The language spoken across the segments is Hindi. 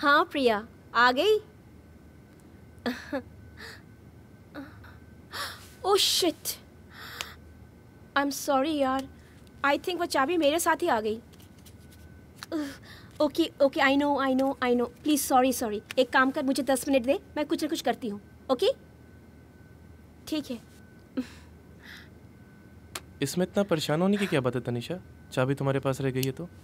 हाँ प्रिया, आ गई। Oh shit, I am sorry यार, आई थिंक वो चाबी मेरे साथ ही आ गई। Okay okay, I know, please sorry. एक काम कर, मुझे 10 मिनट दे, मैं कुछ ना कुछ करती हूँ। ओके ठीक है। इसमें इतना परेशान होने की क्या बात है तनिषा? चाबी तुम्हारे पास रह गई है तो?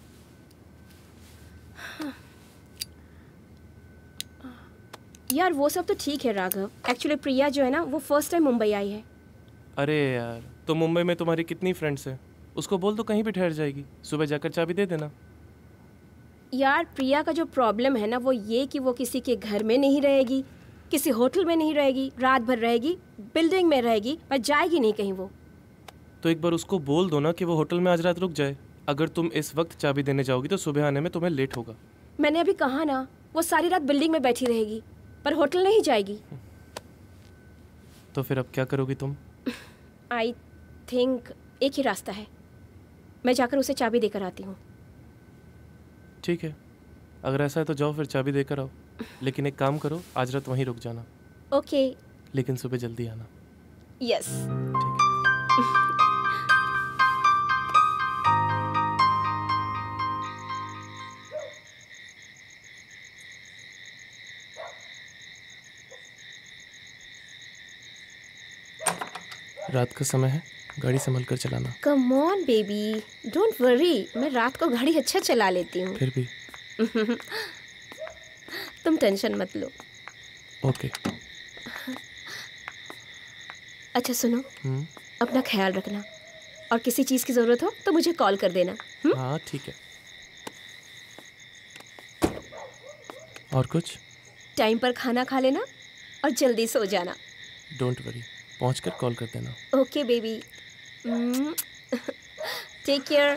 यार वो सब तो ठीक है राघव, एक्चुअली प्रिया जो है ना वो फर्स्ट टाइम मुंबई आई है। अरे यार, तो मुंबई में तुम्हारी कितनी फ्रेंड्स हैं? उसको बोल दो कहीं भी ठहर जाएगी, सुबह जाकर चाबी दे देना। यार प्रिया का जो प्रॉब्लम है ना वो ये कि वो किसी के घर में नहीं रहेगी, किसी होटल में नहीं रहेगी, रात भर रहेगी, बिल्डिंग में रहेगी, पर जाएगी नहीं कहीं वो। तो एक बार उसको बोल दो ना कि वो होटल में आज रात रुक जाए। अगर तुम इस वक्त चाबी देने जाओगी तो सुबह आने में तुम्हें लेट होगा। मैंने अभी कहा ना, वो सारी रात बिल्डिंग में बैठी रहेगी, पर होटल नहीं जाएगी। तो फिर अब क्या करोगी तुम? आई थिंक एक ही रास्ता है, मैं जाकर उसे चाबी देकर आती हूँ। ठीक है, अगर ऐसा है तो जाओ फिर चाबी देकर आओ। लेकिन एक काम करो, आज रात वहीं रुक जाना। ओके। लेकिन सुबह जल्दी आना। यस। ठीक है। रात का समय है, गाड़ी संभल कर चलाना। Come on baby, don't worry, मैं रात को गाड़ी अच्छा चला लेती हूँ। फिर भी तुम टेंशन मत लो। ओके। अच्छा सुनो, अपना ख्याल रखना, और किसी चीज़ की ज़रूरत हो तो मुझे कॉल कर देना। हाँ ठीक है। और कुछ? टाइम पर खाना खा लेना और जल्दी सो जाना। डोंट वरी, पहुंचकर कॉल कर देना। Okay baby, take care,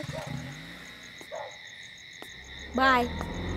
bye.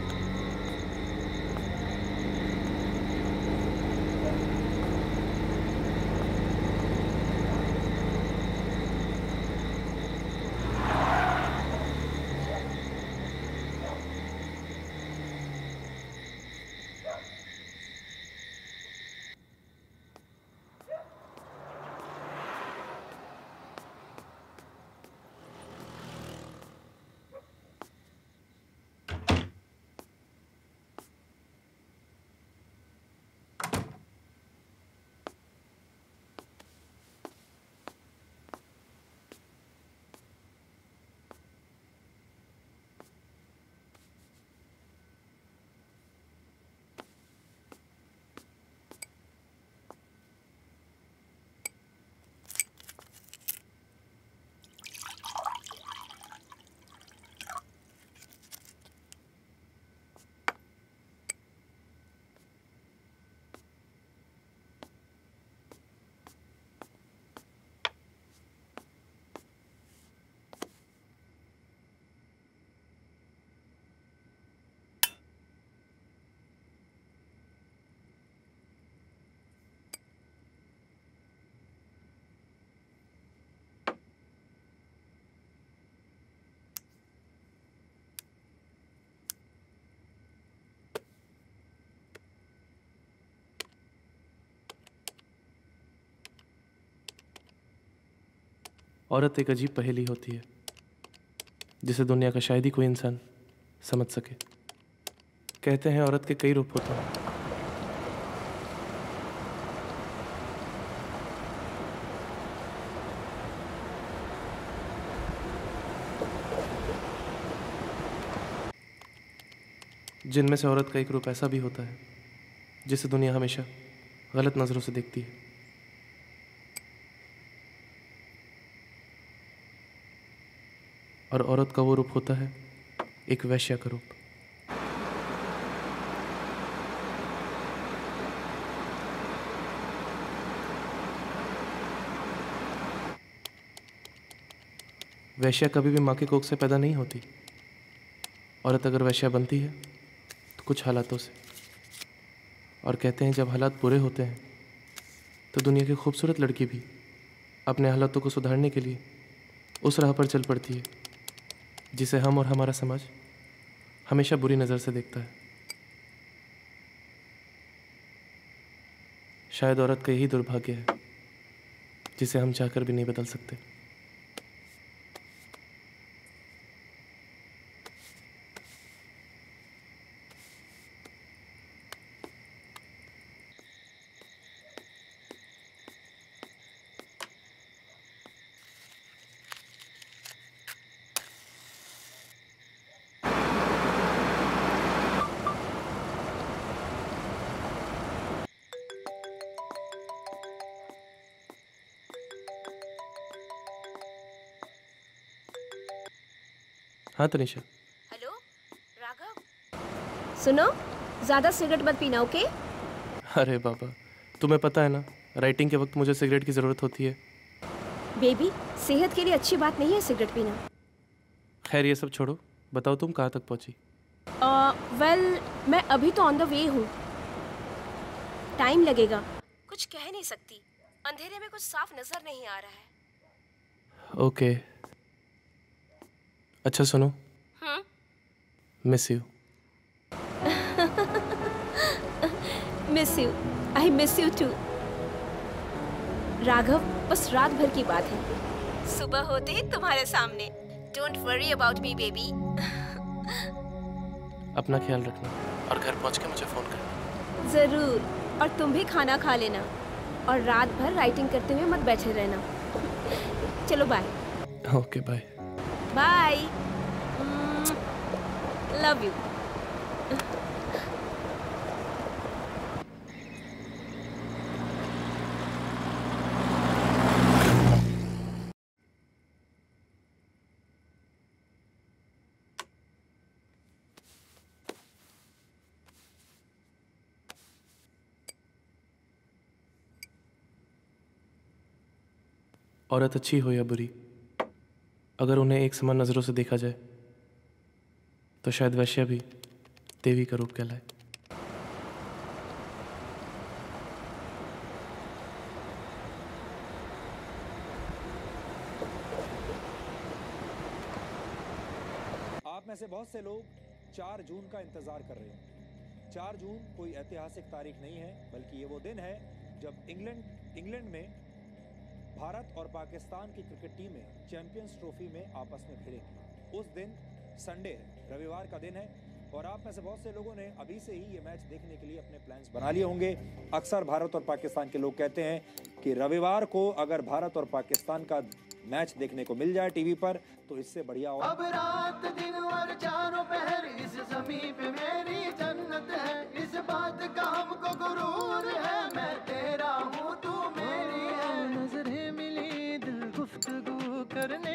औरत एक अजीब पहेली होती है जिसे दुनिया का शायद ही कोई इंसान समझ सके। कहते हैं औरत के कई रूप होते हैं। जिनमें से औरत का एक रूप ऐसा भी होता है जिसे दुनिया हमेशा गलत नज़रों से देखती है। और औरत का वो रूप होता है एक वैश्या का रूप। वैश्या कभी भी माँ के कोख से पैदा नहीं होती। औरत अगर वैश्या बनती है तो कुछ हालातों से। और कहते हैं जब हालात बुरे होते हैं तो दुनिया की खूबसूरत लड़की भी अपने हालातों को सुधारने के लिए उस राह पर चल पड़ती है जिसे हम और हमारा समाज हमेशा बुरी नज़र से देखता है। शायद औरत का यही दुर्भाग्य है जिसे हम चाहकर भी नहीं बदल सकते। हाँ तनिषा। हेलो राघव, सुनो, ज्यादा सिगरेट मत पीना, ओके? अरे बाबा, तुम्हें पता है ना, राइटिंग के वक्त मुझे सिगरेट की ज़रूरत होती है। बेबी, सेहत के लिए अच्छी बात नहीं है सिगरेट पीना। खैर ये सब छोड़ो, बताओ तुम कहाँ तक पहुँची? वेल, मैं अभी तो ऑन द वे हूँ। टाइम लगेगा, कुछ कह नहीं सकती। अंधेरे में कुछ साफ नजर नहीं आ रहा है। ओके। अच्छा सुनो, miss you. Miss you, I miss you too. Raghav, बस रात भर की बात है, सुबह होते ही तुम्हारे सामने। Don't worry about me baby. अपना ख्याल रखना और घर पहुंच के मुझे फ़ोन करना। जरूर, और तुम भी खाना खा लेना और रात भर राइटिंग करते हुए मत बैठे रहना। चलो bye. Okay bye. Bye, love you. औरत अच्छी हो या बुरी, अगर उन्हें एक समान नज़रों से देखा जाए तो शायद वैश्या भी देवी का रूप कहलाए। आप में से बहुत से लोग 4 जून का इंतजार कर रहे हैं। 4 जून कोई ऐतिहासिक तारीख नहीं है, बल्कि ये वो दिन है जब इंग्लैंड में भारत और पाकिस्तान की क्रिकेट टीमें चैंपियंस ट्रॉफी में आपस में भिड़ेंगी। उस दिन संडे है, रविवार का दिन है, और आप में से बहुत से लोगों ने अभी से ही ये मैच देखने के लिए अपने प्लान्स बना लिए होंगे। अक्सर भारत और पाकिस्तान के लोग कहते हैं कि रविवार को अगर भारत और पाकिस्तान का मैच देखने को मिल जाए टीवी पर तो इससे बढ़िया और अब रात दिन और चारों पहर इस ज़मीं पे मेरी जन्नत है। इस बात का हमको गुरूर है, मैं तेरा हूँ तू मेरी है। नजरें मिली दिल गुफ्तगू करने।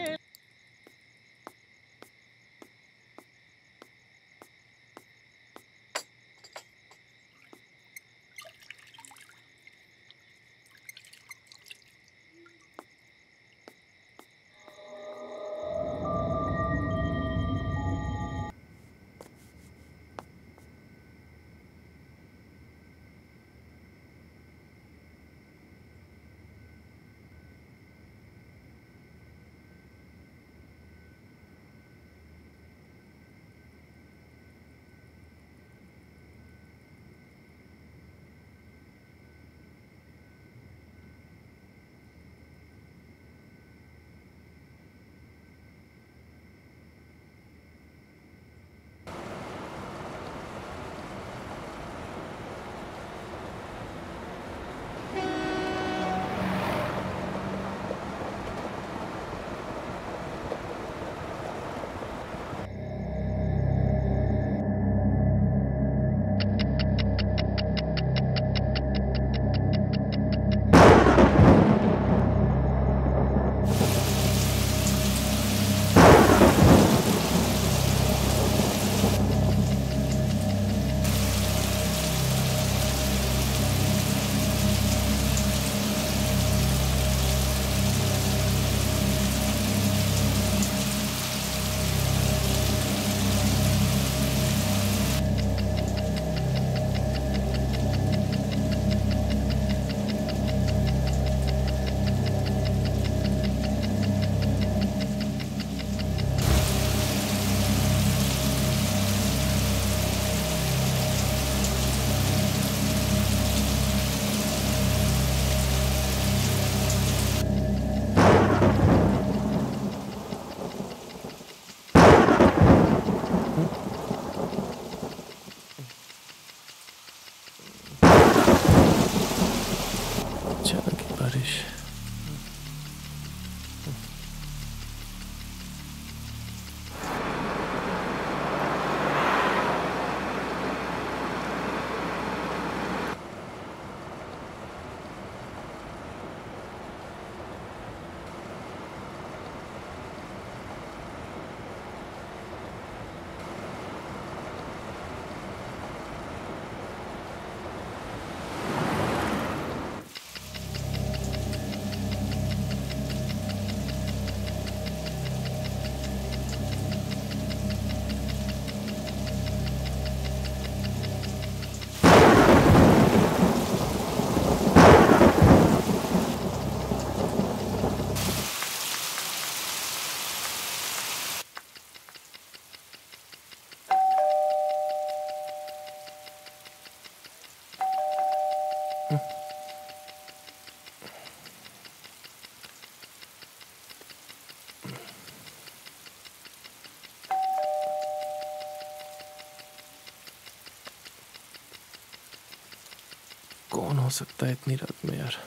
कौन हो सकता है इतनी रात में यार?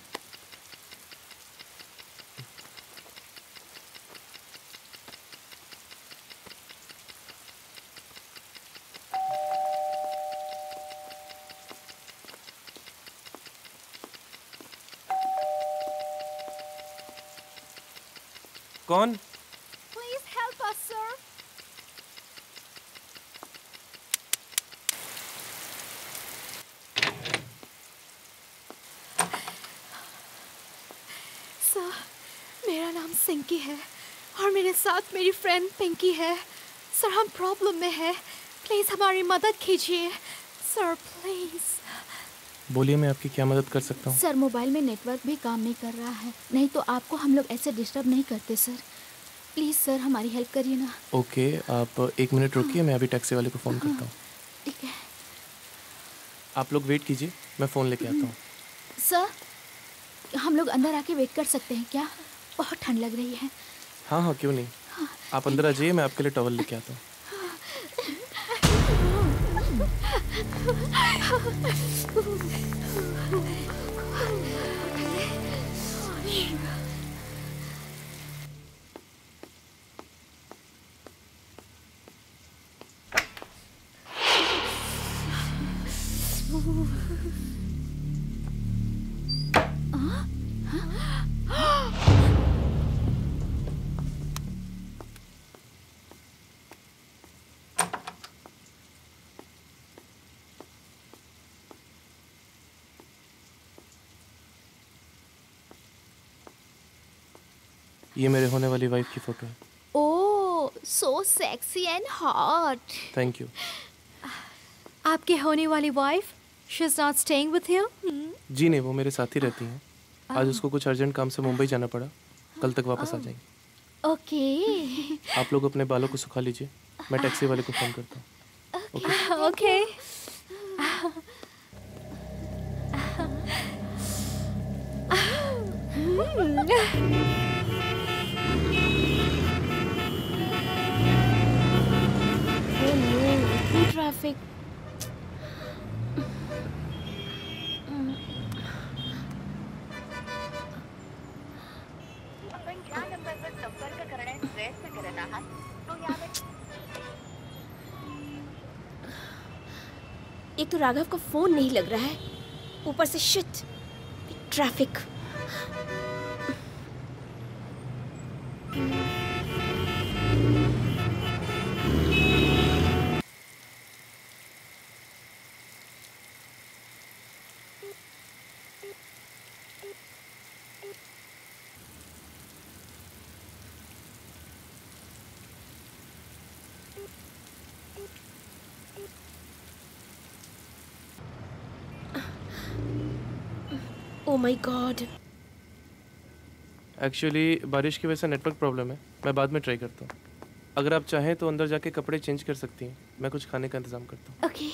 कौन? Please help us, sir. Sir, मेरा नाम सिंकी है और मेरे साथ मेरी फ्रेंड पिंकी है। सर, हम प्रॉब्लम में है, प्लीज़ हमारी मदद कीजिए सर, प्लीज़। बोलिए, मैं आपकी क्या मदद कर सकता हूँ? सर, मोबाइल में नेटवर्क भी काम नहीं कर रहा है, नहीं तो आपको हम लोग ऐसे डिस्टर्ब नहीं करते सर। प्लीज़ सर, हमारी हेल्प करिए ना। ओके, आप 1 मिनट रुकिए, मैं अभी टैक्सी वाले को फ़ोन करता हूँ। ठीक है आप लोग वेट कीजिए, मैं फ़ोन लेके आता हूँ। सर, हम लोग अंदर आके वेट कर सकते हैं क्या? बहुत ठंड लग रही है। हाँ हाँ, क्यों नहीं, आप अंदर आ जाइए, मैं आपके लिए टॉवल लेके आता हूँ। ये मेरे होने वाली वाइफ की फ़ोटो है। Oh, so sexy and hot. Thank you. आपके होने वाली wife, she is not staying with you? जी नहीं, वो मेरे साथ ही रहती हैं। आज उसको कुछ अर्जेंट काम से मुंबई जाना पड़ा, कल तक वापस आ जाएंगी। ओके आप लोग अपने बालों को सुखा लीजिए, मैं टैक्सी वाले को फ़ोन करता हूँ। ओके। ओके। ट्रैफिक। आपण ज्या नंबरवर संपर्क करण्यास प्रयत्न करत आहात तो यावर एक तो राघव का फोन नहीं लग रहा है, ऊपर से shit traffic. Oh my God. Actually बारिश की वजह से नेटवर्क प्रॉब्लम है, मैं बाद में ट्राई करता हूँ। अगर आप चाहें तो अंदर जाके कपड़े चेंज कर सकती हैं, मैं कुछ खाने का इंतज़ाम करता हूँ। ओके।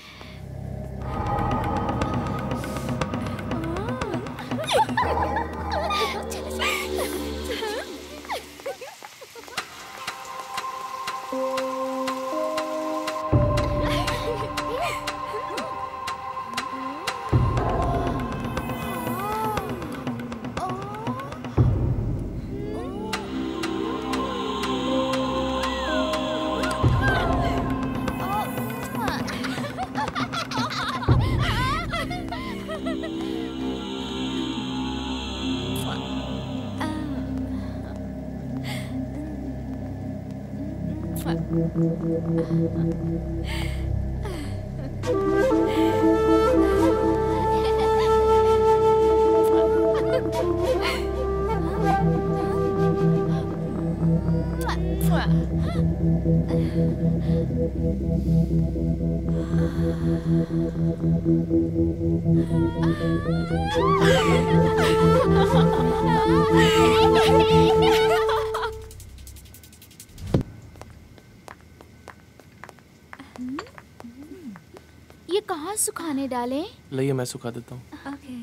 ये कहाँ सुखाने डालें? लाइए, मैं सुखा देता हूँ। ओके।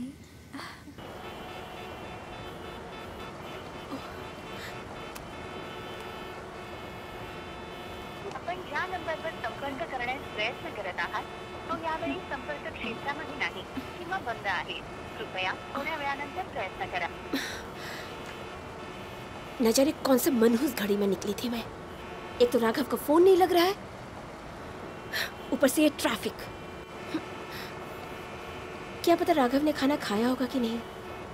आपण आपण ज्या नंबरवर संपर्क करण्यास प्रयत्न करत आहात तो यावेळी संपर्क क्षेत्रामध्ये नाही किंवा बंद आहे. कृपया थोड्या वेळानंतर प्रयत्न करा. न जाने कौन से मनहूस घड़ी में निकली थी मैं. एक तो राघव का फोन नहीं लग रहा है, ऊपर से ये ट्रैफिक. क्या पता राघव ने खाना खाया होगा कि नहीं.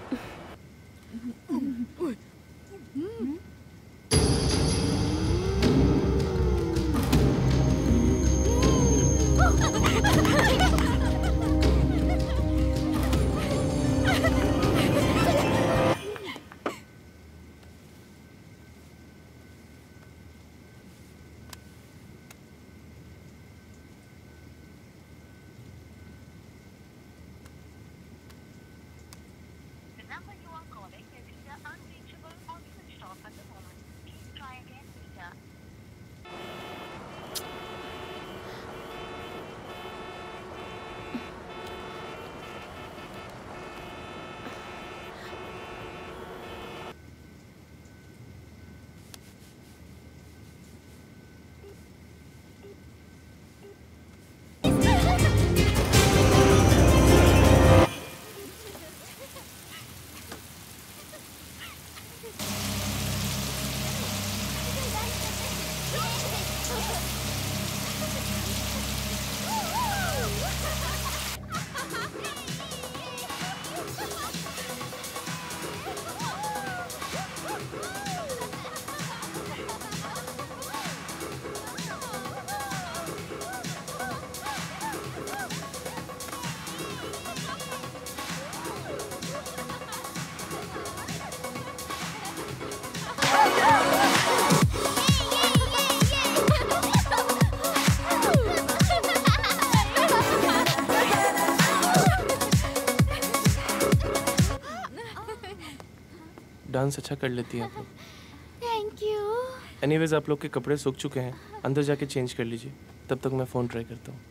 डांस अच्छा कर लेती हैं आप लोग. Thank you. एनीवेज आप लोग के कपड़े सूख चुके हैं, अंदर जाके चेंज कर लीजिए. तब तक मैं फ़ोन ट्राई करता हूँ.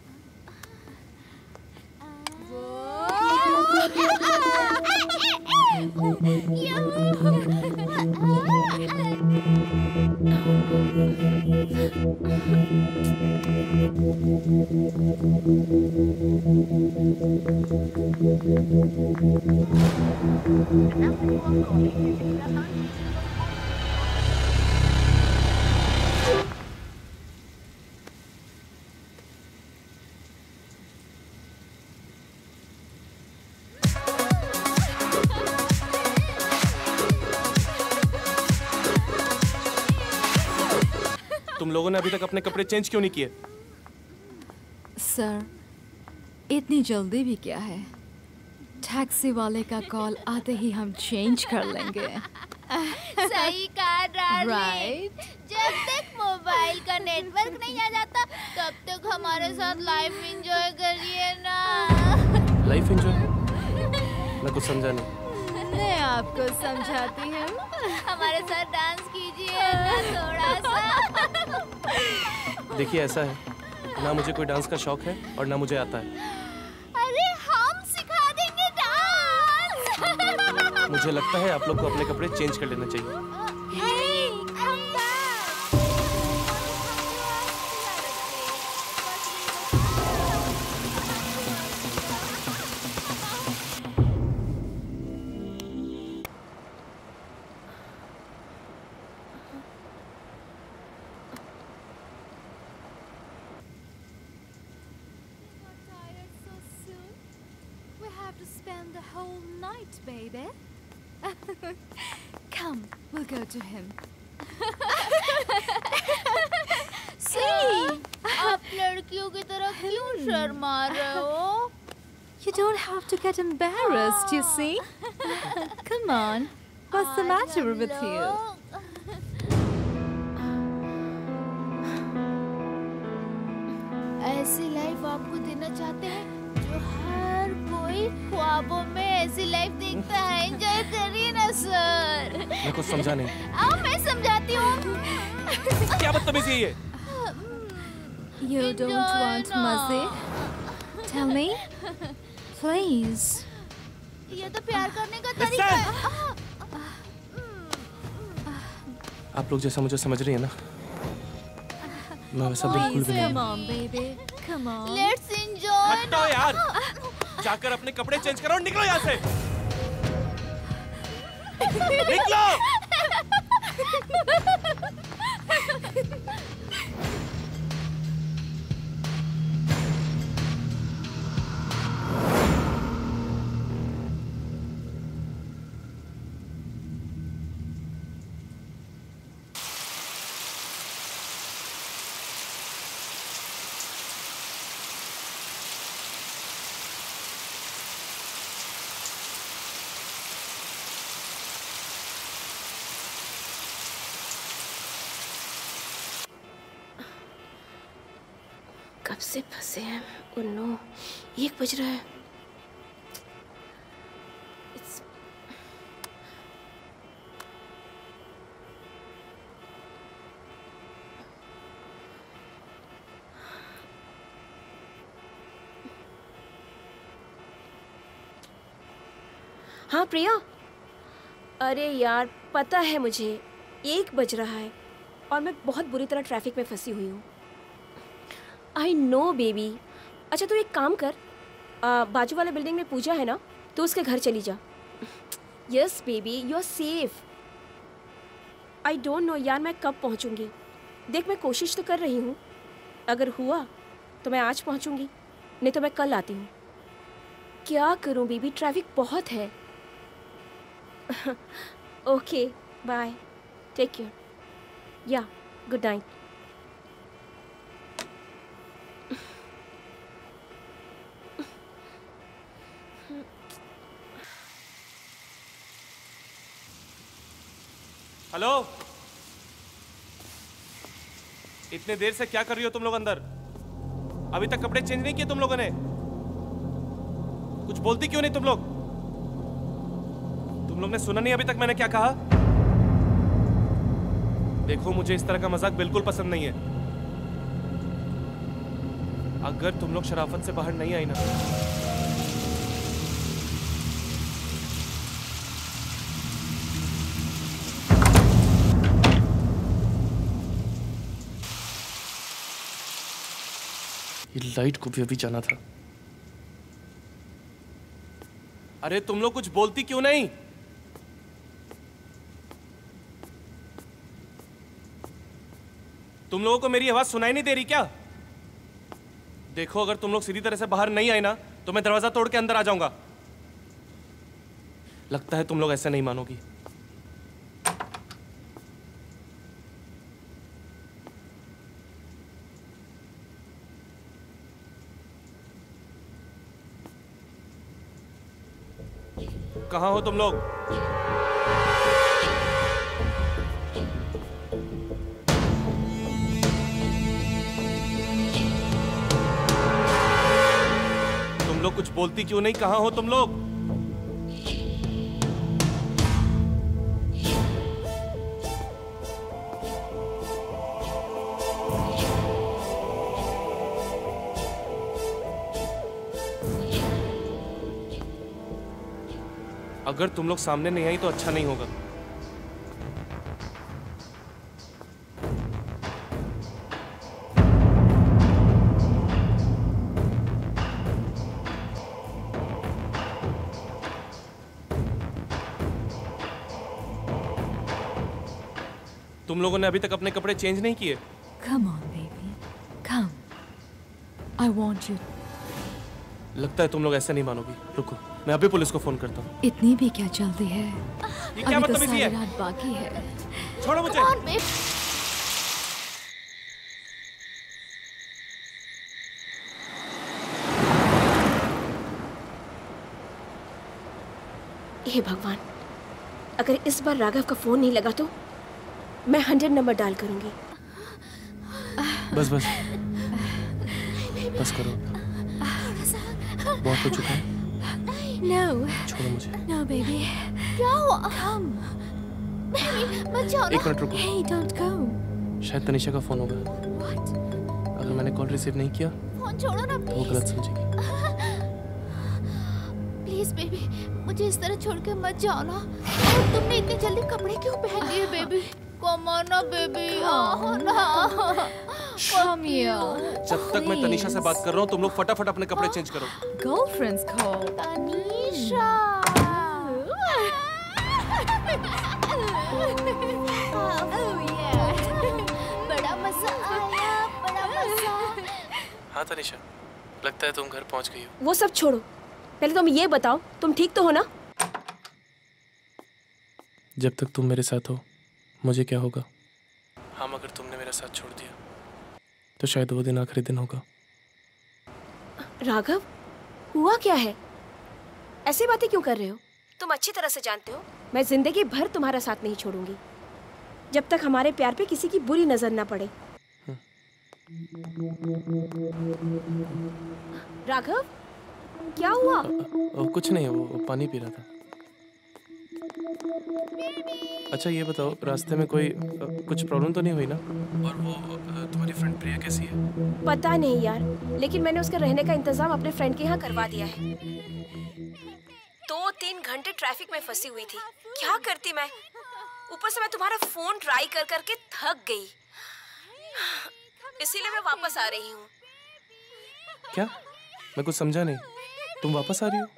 तुम लोगों ने अभी तक अपने कपड़े चेंज क्यों नहीं किए? सर, इतनी जल्दी भी क्या है? टैक्सी वाले का कॉल आते ही हम चेंज कर लेंगे. सही कहा डार्लिंग. राइट. जब तक मोबाइल का नेटवर्क नहीं आ जाता तब तक हमारे साथ लाइफ एंजॉय करिए ना. Life enjoy? मैं कुछ समझा नहीं. मैं आपको समझाती हूँ. हमारे साथ डांस कीजिए ना थोड़ा सा. देखिए ऐसा है, ना मुझे कोई डांस का शौक है और ना मुझे आता है. अरे हम सिखा देंगे डांस. मुझे लगता है आप लोग को अपने कपड़े चेंज कर लेना चाहिए. Hey, come back. Spend the whole night, baby. Come, we'll go to him. See, आप लड़कियों की तरह क्यों शर्मा रहे हो? You don't have to get embarrassed, you see. Come on, what's the matter with you? ऐसी लाइफ आपको देना चाहते हैं जो हर कोई ख्वाबों में ऐसी लाइफ देखता है. एंजॉय करिए ना सर. मैं कुछ समझा नहीं. आओ मैं समझाती हूँ. क्या बदतमीजी है? You don't want मज़े? Tell me, please. ये तो प्यार करने का तरीका है. आप लोग जैसा मुझे समझ रही है ना, मैं वैसा बिल्कुल भी नहीं। Come on, baby. Come on. Let's enjoy. हटो यार, जाकर अपने कपड़े चेंज करो और निकलो यहाँ से। निकलो। कब से फंसे हैं उन्नो, 1 बज रहा है। हाँ प्रिया, अरे यार पता है मुझे 1 बज रहा है और मैं बहुत बुरी तरह ट्रैफिक में फंसी हुई हूँ। I know baby. अच्छा तू एक काम कर, बाजू वाले बिल्डिंग में पूजा है ना, तो उसके घर चली जा। Yes baby, you are safe. I don't know यार मैं कब पहुँचूँगी। देख मैं कोशिश तो कर रही हूँ, अगर हुआ तो मैं आज पहुँचूँगी, नहीं तो मैं कल आती हूँ। क्या करूँ बेबी, ट्रैफिक बहुत है। ओके बाय, टेक केयर, या गुड नाइट। हेलो, इतने देर से क्या कर रही हो तुम लोग अंदर? अभी तक कपड़े चेंज नहीं किए तुम लोगों ने? कुछ बोलती क्यों नहीं तुम लोग? तुम लोग ने सुना नहीं अभी तक मैंने क्या कहा? देखो मुझे इस तरह का मजाक बिल्कुल पसंद नहीं है। अगर तुम लोग शराफत से बाहर नहीं आई ना, ये लाइट को भी अभी जाना था। अरे तुम लोग कुछ बोलती क्यों नहीं? तुम लोगों को मेरी आवाज सुनाई नहीं दे रही क्या? देखो अगर तुम लोग सीधी तरह से बाहर नहीं आए ना, तो मैं दरवाजा तोड़ के अंदर आ जाऊंगा। लगता है तुम लोग ऐसे नहीं मानोगी। कहाँ हो तुम लोग? तुम लोग कुछ बोलती क्यों नहीं? कहाँ हो तुम लोग? अगर तुम लोग सामने नहीं आई तो अच्छा नहीं होगा। तुम लोगों ने अभी तक अपने कपड़े चेंज नहीं किए? Come on, baby. Come. I want you. लगता है तुम लोग ऐसे नहीं मानोगी। रुको, मैं अभी पुलिस को फोन करता हूँ। इतनी भी क्या जल्दी है? ये क्या अभी तो बदतमीजी सारी है? रात बाकी है। छोड़ो मुझे। हे भगवान, अगर इस बार राघव का फोन नहीं लगा तो मैं 100 नंबर डायल करूंगी। बस बस बस करो, बहुत हो चुका है। No. छोड़ो मुझे। No, baby. क्या हुआ? Come. Baby, मत जाओ ना। 1 मिनट रुको। Hey, don't go. शायद तनिषा का फोन होगा। What? अगर मैंने कॉल रिसीव नहीं किया फोन छोड़ो ना, तो वो गलत समझेगी। प्लीज बेबी, मुझे इस तरह छोड़ के मत जाओ ना। और तुमने इतनी जल्दी कपड़े क्यों पहन लिए बेबी? कम ऑन ना बेबी, आओ ना। Come here. जब तक मैं तनीषा से बात कर रहा हूँ तुम लोग फटाफट अपने कपड़े चेंज करो। Girlfriend's call. तनीषा। बड़ा मजा आया, बड़ा मजा। हाँ तनीषा, लगता है तुम घर पहुँच गई हो। वो सब छोड़ो, पहले तुम ये बताओ तुम ठीक तो हो ना? जब तक तुम मेरे साथ हो मुझे क्या होगा? हाँ, मगर तुमने मेरा साथ छोड़ दिया तो शायद वो दिन आखिरी दिन होगा। राघव, हुआ क्या है? ऐसी बातें क्यों कर रहे हो? तुम अच्छी तरह से जानते हो मैं जिंदगी भर तुम्हारा साथ नहीं छोड़ूंगी जब तक हमारे प्यार पे किसी की बुरी नजर ना पड़े। राघव, क्या हुआ? कुछ नहीं, वो पानी पी रहा था। अच्छा ये बताओ, रास्ते में कोई कुछ प्रॉब्लम तो नहीं हुई ना? और वो तुम्हारी फ्रेंड प्रिया कैसी है? पता नहीं यार, लेकिन मैंने उसके रहने का इंतजाम अपने फ्रेंड के यहाँ करवा दिया है। 2-3 घंटे ट्रैफिक में फंसी हुई थी, क्या करती मैं? ऊपर से मैं तुम्हारा फोन ट्राई कर करके थक गई, इसीलिए मैं वापस आ रही हूँ। क्या? मैं कुछ समझा नहीं, तुम वापस आ रही हो?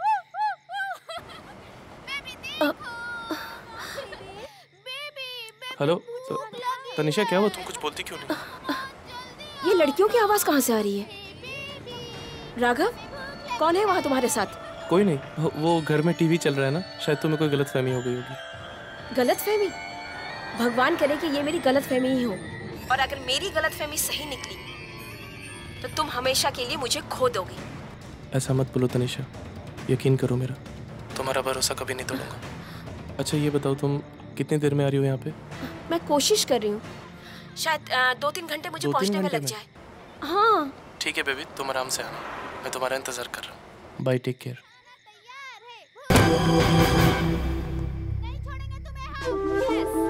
हेलो तनीषा, क्या हुआ? तुम कुछ बोलती क्यों नहीं? ये लड़कियों की आवाज कहाँ से आ रही है? राघव, कौन है वहाँ तुम्हारे साथ? कोई नहीं, वो घर में टीवी चल रहा है ना, शायद तुम्हें कोई गलतफहमी हो गई होगी। गलतफहमी? भगवान करे कि ये मेरी गलतफहमी ही हो, और अगर मेरी गलतफहमी सही निकली तो तुम हमेशा के लिए मुझे खो दोगे। ऐसा मत बोलो तनीषा, यकीन करो मेरा, तुम्हारा भरोसा कभी नहीं तोड़ूंगा। अच्छा ये बताओ, तुम कितनी देर में आ रही हो यहाँ पे? मैं कोशिश कर रही हूँ, शायद 2-3 घंटे मुझे पहुँचने में लग जाए। हाँ ठीक है बेबी, तुम आराम से आना, मैं तुम्हारा इंतजार कर रहा हूँ। Bye, take care. नहीं छोड़ेंगे तुम्हें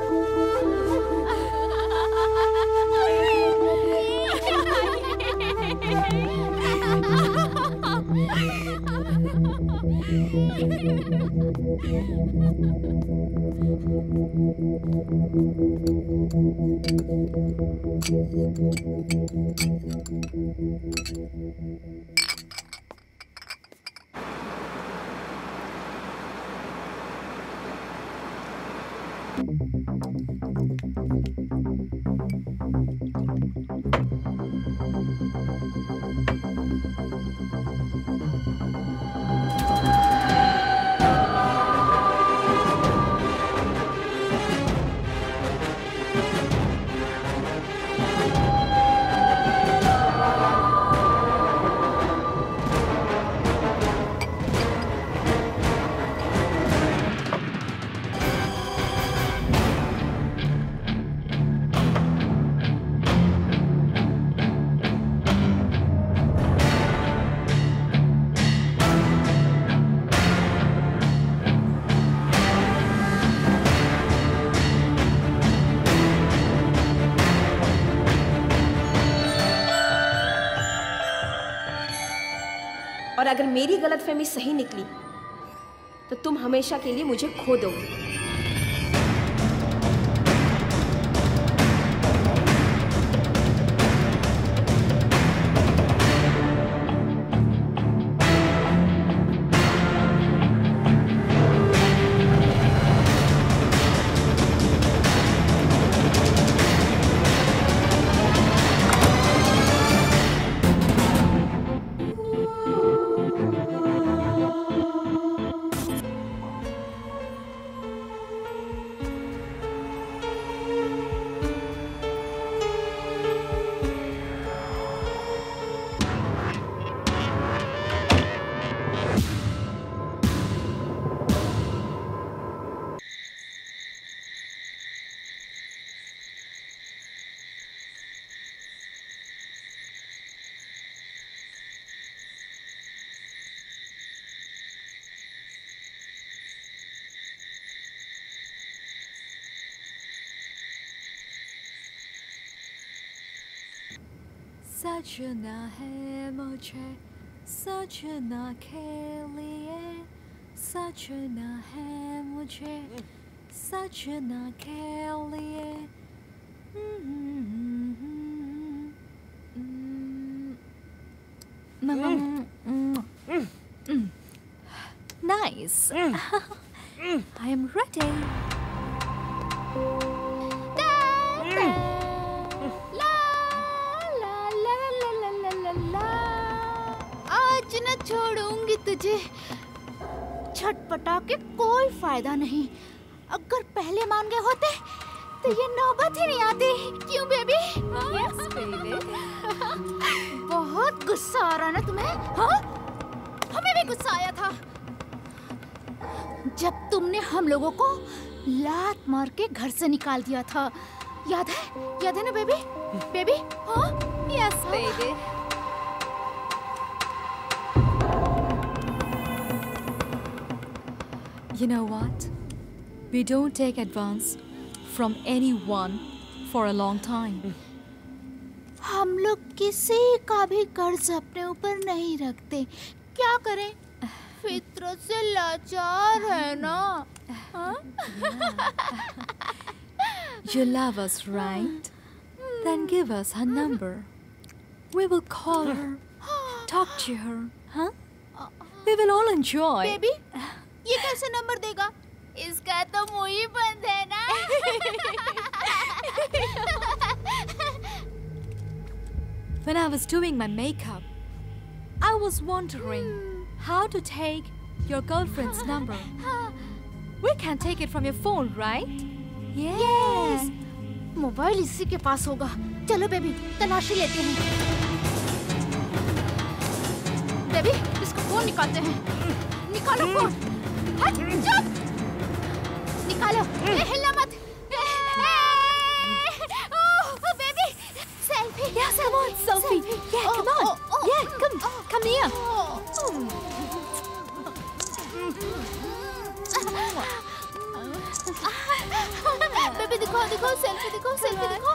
और अगर मेरी गलतफहमी सही निकली तो तुम हमेशा के लिए मुझे खो दोगे। सजना है मुझे सजना के लिए, सजना है मुझे सजना के लिए। Nice. I am ready. आज न छोड़ूंगी तुझे, छटपटा के कोई फायदा नहीं। अगर पहले मान गए होते तो ये नौबत ही नहीं आती। क्यों बेबी? Yes, baby. बहुत गुस्सा आ रहा है ना तुम्हें? हाँ? हमें भी गुस्सा आया था जब तुमने हम लोगों को लात मार के घर से निकाल दिया था। याद है? याद है ना बेबी? बेबी? हाँ? Yes, baby. You know what? We don't take advance from anyone for a long time. हम लोग किसी का भी कर्ज अपने ऊपर नहीं रखते। क्या करें? फितरत से लाचार है ना। हाँ? You love us, right? Then give us her number. We will call her, talk to her, huh? We will all enjoy. Baby, ये कैसे नंबर देगा? इसका तो मुंह ही बंद है ना। When I was doing my makeup, I was wondering how to take your girlfriend's number. We can take it from your phone, right? Yes. Mobile इसी के पास होगा। चलो बेबी, तलाशी लेते हैं। बेबी, इसका फोन निकालते हैं। निकालो फोन। हट, चुप। निकालो। हिलना मत। Oh, baby, selfie. Yes, come on, selfie. Yeah, come on. Yeah, come here. Baby दिखाओ, सेल्फी दिखाओ।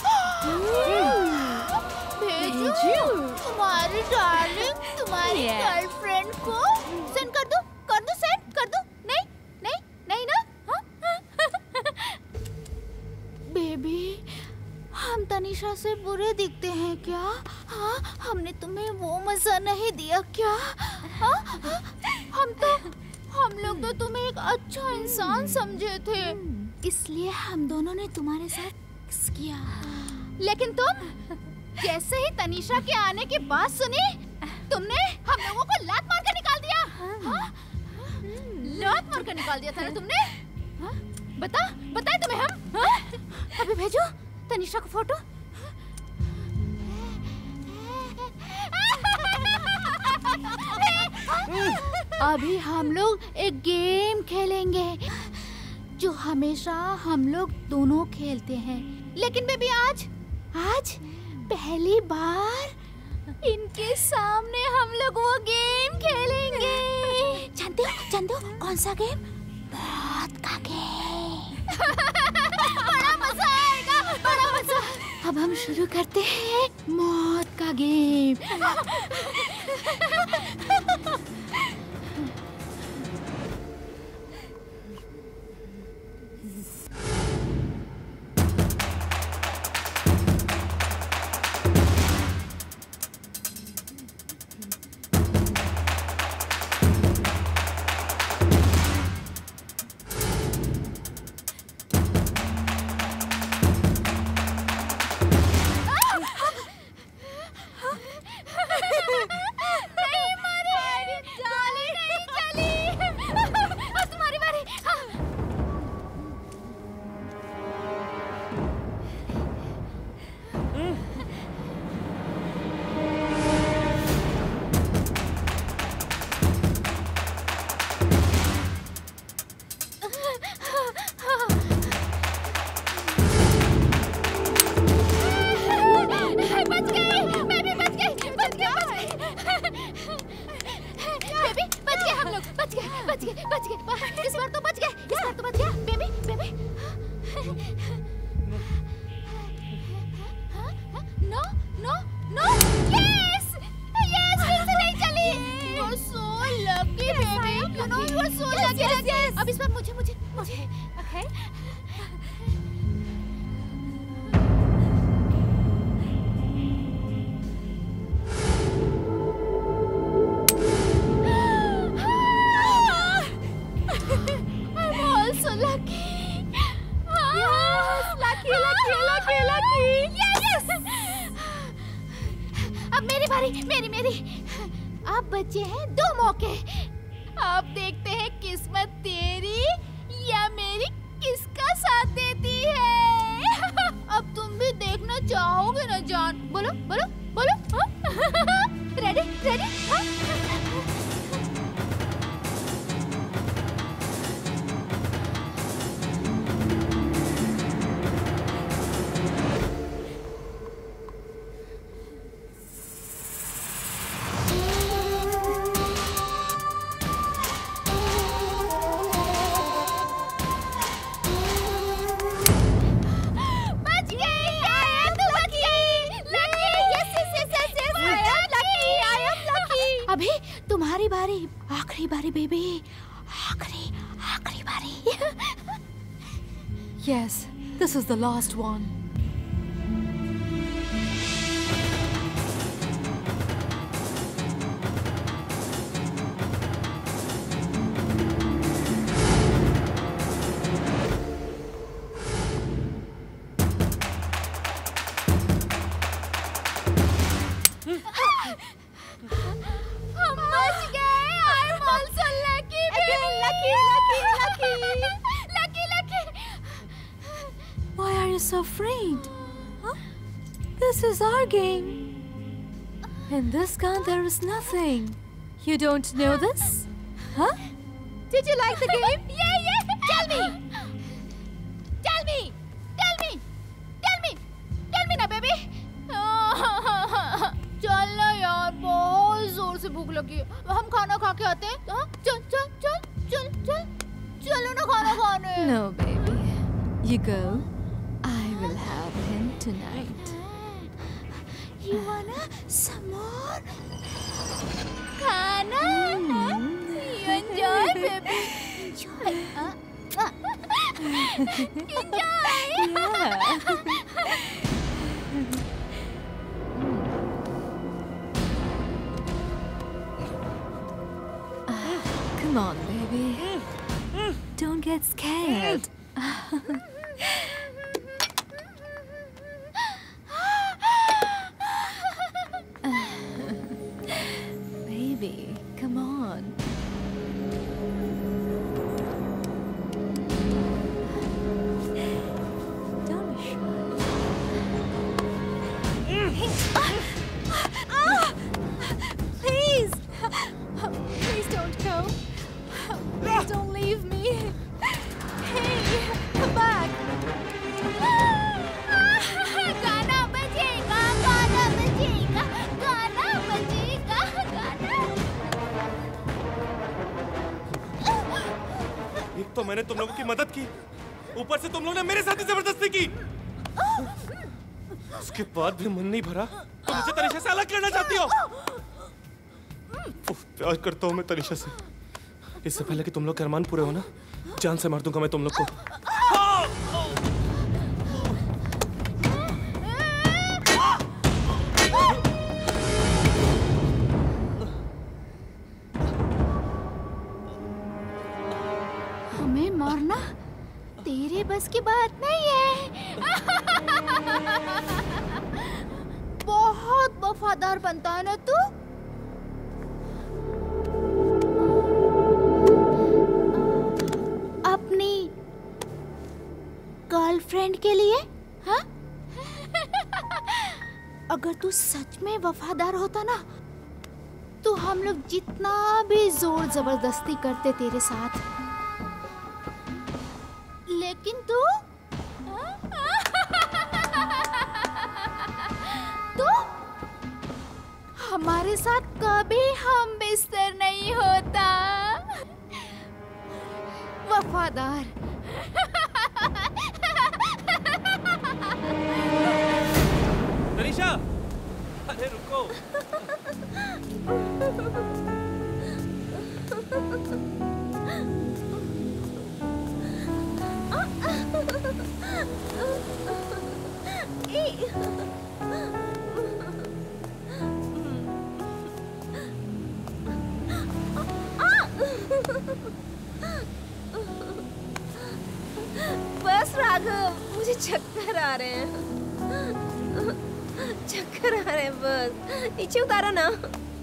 भेजो तुम्हारी डार्लिंग, तुम्हारी गर्लफ्रेंड को सेंड कर दो सेंड। नहीं ना? हाँ? बेबी, हम तनीषा से बुरे दिखते हैं क्या? हाँ, हमने तुम्हें वो मजा नहीं दिया क्या? हाँ? हम लोग तो तुम्हें एक अच्छा इंसान समझे थे, इसलिए हम दोनों ने तुम्हारे साथ किस किया। लेकिन तुम जैसे ही तनीषा के आने की बात सुनी, तुमने हम लोगों को लात मार कर निकाल दिया। हाँ? लात मार कर निकाल दिया था ना तुमने? हाँ? बताए तुम्हें हम? हाँ? अभी भेजो तनीषा को फोटो। अभी हम लोग एक गेम खेलेंगे जो हमेशा हम लोग दोनों खेलते हैं, लेकिन बेबी आज पहली बार इनके सामने हम लोग वो गेम खेलेंगे। जानते हो कौन सा गेम? मौत का गेम। बड़ा मजा आएगा, बड़ा मजा। अब हम शुरू करते हैं मौत का गेम। बच गए। इस बार तो बच गया बेबी। नो यस फिर से नहीं चली। You are so lucky baby, you know you are so lucky. अब इस बार मुझे ओके। अब मेरी बारी, मेरी। अब बचे हैं 2 मौके। अब देखते हैं किस्मत तेरी या मेरी किसका साथ देती है। अब तुम भी देखना चाहोगे ना जान? बोलो बोलो बोलो। Ready ready? अभी तुम्हारी बारी, आखिरी बारी बेबी, आखिरी बारी। Yes, this is the last one. Why are you so afraid? Huh? This is our game. In this gun there is nothing. You don't know this? Huh? Did you like the game? Yeah. Tell me ना बेबी। चल ना यार, बहुत जोर से भूख लगी है। हम खाना खा के आते हैं। चलो ना खाना खाने। No, baby. You go. I will have him tonight. You wanna some more? Khana? You enjoy, baby. Enjoy. Come on, baby. Don't get scared. Baby, come on. Don't be shy. Please! Please don't go. Please don't leave me. Hey, come back. गाना बजेगा। एक तो मैंने तुम लोगों की मदद की, ऊपर से तुम लोगों ने मेरे साथ ही जबरदस्ती की। उसके बाद भी मन नहीं भरा तो मुझे तनिषा से अलग करना चाहती हो। प्यार करता हूँ मैं तनिषा से। इससे पहले कि तुम लोग के अरमान पूरे हो ना, जान से मार दूंगा मैं तुम लोग को। हमें मारना तेरे बस की बात नहीं है। बहुत वफादार बनता है ना तू। अपनी गर्लफ्रेंड के लिए? हाँ? अगर तू सच में वफादार होता ना, तो हम लोग जितना भी जोर जबरदस्ती करते तेरे साथ, लेकिन तू हमारे साथ कभी हम बिस्तर नहीं होता। वफादार। तनिषा, अरे रुको। बस राघव, मुझे चक्कर आ रहे हैं। चक्कर आ रहे हैं बस, नीचे उतारो ना।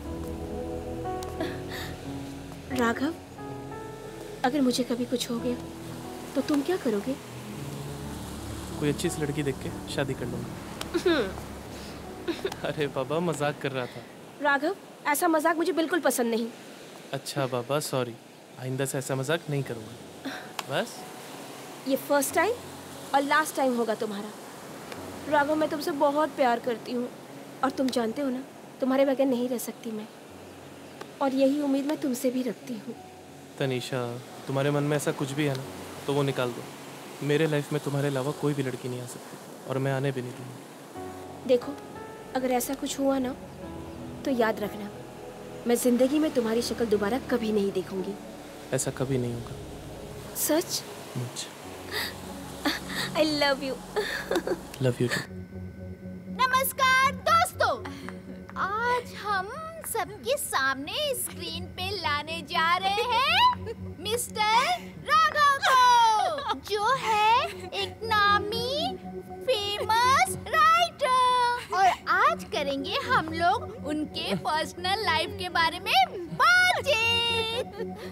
राघव, अगर मुझे कभी कुछ हो गया तो तुम क्या करोगे? कोई अच्छी सी लड़की देख के शादी कर लूंगा। अरे बाबा, मजाक कर रहा था। राघव, ऐसा मजाक मुझे बिल्कुल पसंद नहीं। अच्छा बाबा, सॉरी, आइंदा से ऐसा मजाक नहीं करूँगा। बस ये फर्स्ट टाइम और लास्ट टाइम होगा तुम्हारा। राघव, मैं तुमसे बहुत प्यार करती हूँ और तुम जानते हो ना, तुम्हारे बगैर नहीं रह सकती मैं, और यही उम्मीद मैं तुमसे भी रखती हूँ। तनीषा, तुम्हारे मन में ऐसा कुछ भी है ना तो वो निकाल दो। मेरे लाइफ में तुम्हारे अलावा कोई भी लड़की नहीं आ सकती और मैं आने भी नहीं दूँगी। देखो, अगर ऐसा कुछ हुआ ना तो याद रखना, मैं जिंदगी में तुम्हारी शक्ल दोबारा कभी नहीं देखूंगी। ऐसा कभी नहीं होगा। सच? I love you. Love you too. नमस्कार दोस्तों, आज हम सबके सामने स्क्रीन पे लाने जा रहे हैं मिस्टर राघव को, जो है एक नामी फेमस राइटर। और आज करेंगे हम लोग उनके पर्सनल लाइफ के बारे में बातचीत।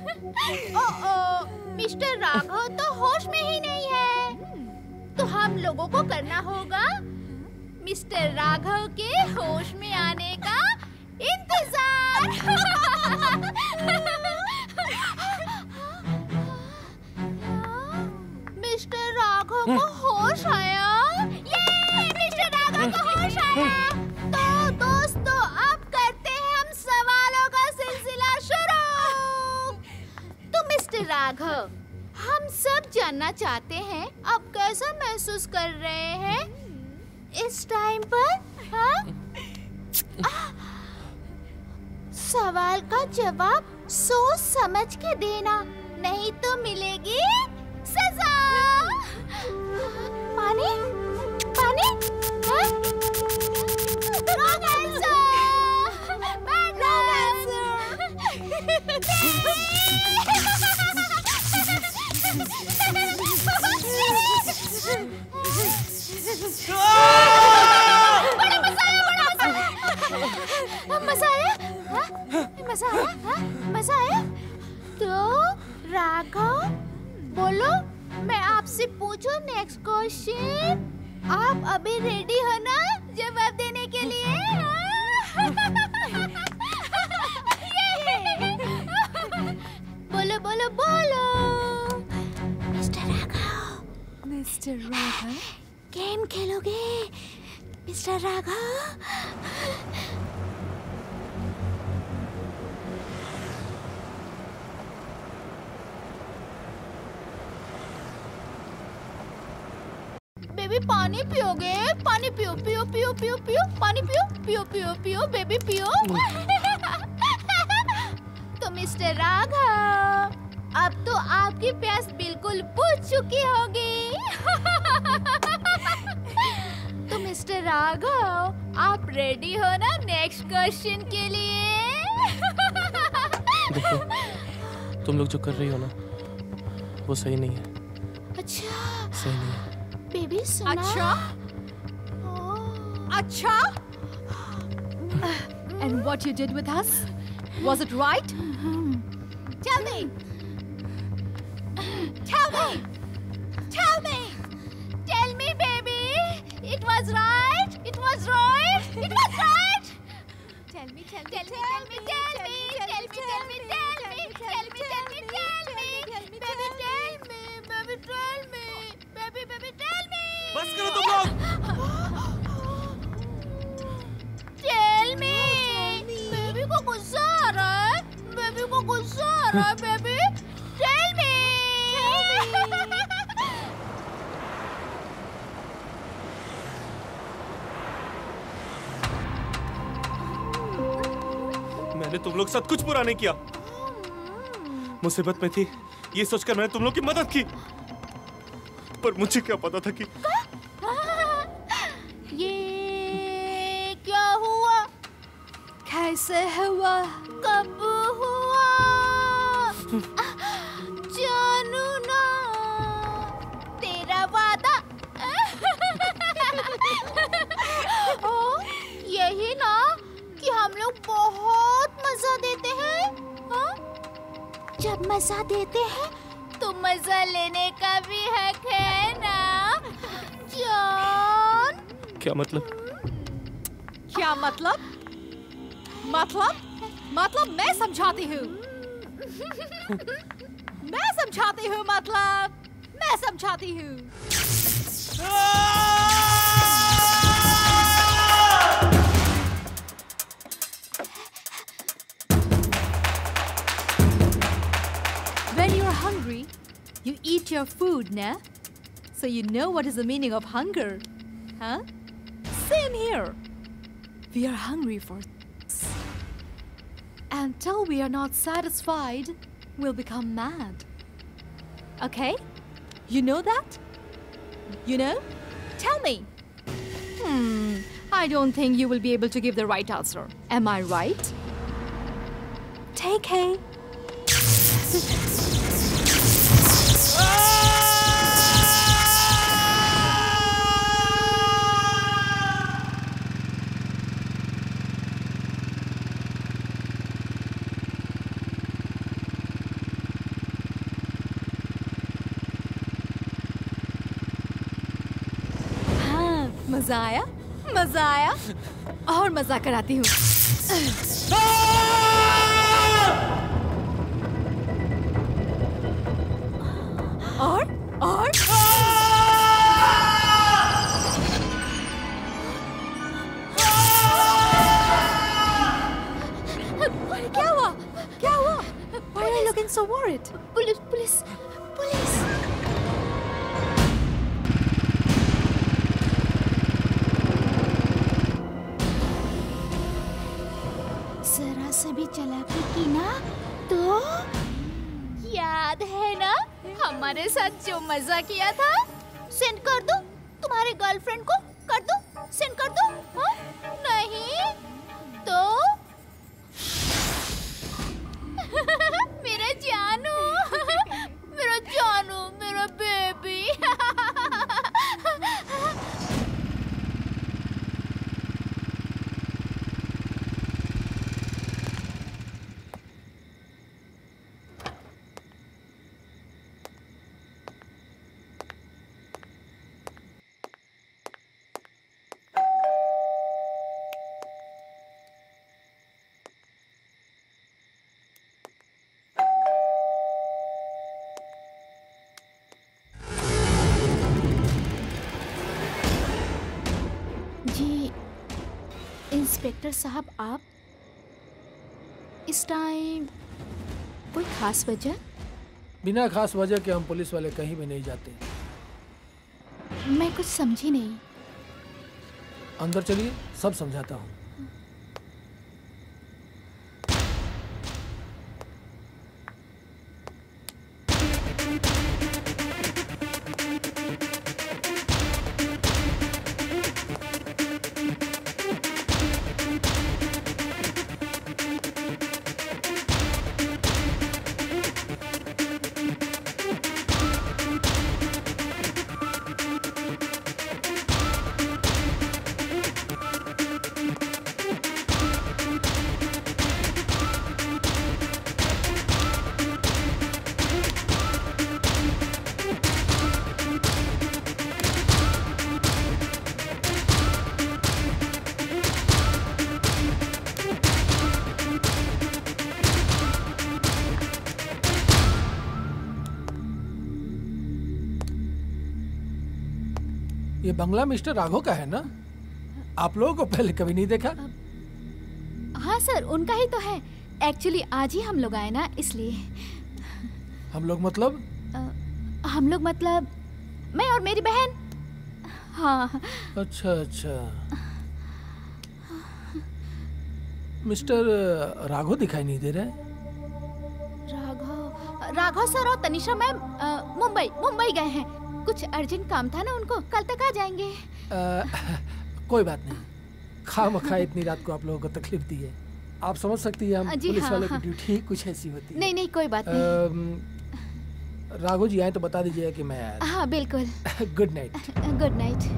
मिस्टर राघव तो होश में ही नहीं है, तो हम लोगों को करना होगा मिस्टर राघव के होश में आने का इंतजार। मिस्टर राघव को होश आया। ये मिस्टर राघव को होश आया। तो दोस्तों, अब करते हैं हम सवालों का सिलसिला शुरू। तो मिस्टर राघव, हम सब जानना चाहते हैं आप कैसा महसूस कर रहे हैं इस टाइम पर? हाँ? सवाल का जवाब सोच समझ के देना, नहीं तो मिलेगी सजा। पानी? पानी? हाँ? Wrong answer! Bad मजा आया? मजा आया? मजा आया? तो राघव बोलो, मैं आपसे पूछूं नेक्स्ट क्वेश्चन। आप अभी रेडी हो ना जवाब देने के लिए? बोलो बोलो बोलो। Mister Raghav. Mister Raghav, game खेलोगे मिस्टर राघव? बेबी पानी पियोगे? पानी पियो पियो पियो पियो पियो, पानी पियो पियो पियो पियो, बेबी पियो। तो मिस्टर राघव, अब तो आपकी प्यास बिल्कुल बुझ चुकी होगी। तो मिस्टर राघव, आप रेडी हो ना नेक्स्ट क्वेश्चन के लिए? देखो, तुम लोग जो कर रही हो ना वो सही नहीं है। अच्छा, सही नहीं है। बेबी सुना? अच्छा? अच्छा? And what you did with us? Was it right? Tell me. Tell me. Tell me. Tell me, baby. It was right. It was right. It was right. Tell me, tell me, tell me, tell me, tell me, tell me, tell me, tell me, tell me, tell me, baby, tell me, baby, tell me, baby, baby, tell me. बस करो तुम लोग। Tell me. बेबी को गुस्सा आ रहा है। बेबी को गुस्सा आ रहा है। Baby, tell me. मैंने तुम लोग साथ कुछ बुरा नहीं किया। मुसीबत में थी ये सोचकर मैंने तुम लोग की मदद की, पर मुझे क्या पता था कि ये क्या हुआ? कैसे हुआ? कब हुआ? जानू ना तेरा वादा। ओ, लोग बहुत मजा देते हैं। हाँ? जब मजा देते हैं तो मजा लेने का भी हक है ना जॉन? क्या मतलब? क्या मतलब? मतलब मैं समझाती हूँ। मैं समझाती हूँ। When you're hungry, you eat your food, na? So you know what is the meaning of hunger, huh? Same here. We are hungry for until we are not satisfied, we'll become mad. Okay? You know that? You know? Tell me. I don't think you will be able to give the right answer. Am I right? Take A. मजा आया और मजा कराती हूँ। और क्या हुआ? Why are you looking so worried? Police. जरा से भी चालाकी की ना तो याद है ना हमारे साथ जो मजा किया था? सेंड कर दो तुम्हारे गर्लफ्रेंड को, कर दो, सेंड कर दो। हाँ? नहीं तो मेरा जानू मेरा बेबी। इंस्पेक्टर साहब, आप इस टाइम कोई खास वजह? बिना खास वजह के हम पुलिस वाले कहीं भी नहीं जाते। मैं कुछ समझी नहीं। अंदर चलिए, सब समझाता हूँ। ये बंगला मिस्टर राघव का है ना? आप लोगों को पहले कभी नहीं देखा? हाँ सर, उनका ही तो है। एक्चुअली आज ही हम लोग आए ना, इसलिए। हम लोग मतलब? हम लोग मतलब मैं और मेरी बहन। हाँ। अच्छा। मिस्टर राघव दिखाई नहीं दे रहे? राघव सर और तनिषा मैम मुंबई गए हैं। कुछ अर्जेंट काम था ना उनको, कल तक आ जाएंगे। कोई बात नहीं, खामखा इतनी रात को आप लोगों को तकलीफ दी है। आप समझ सकती है, हम पुलिस वालों की ड्यूटी कुछ ऐसी होती है। नहीं कोई बात नहीं। राघव जी आए तो बता दीजिए कि मैं आया। हाँ बिल्कुल। Good night. Good night.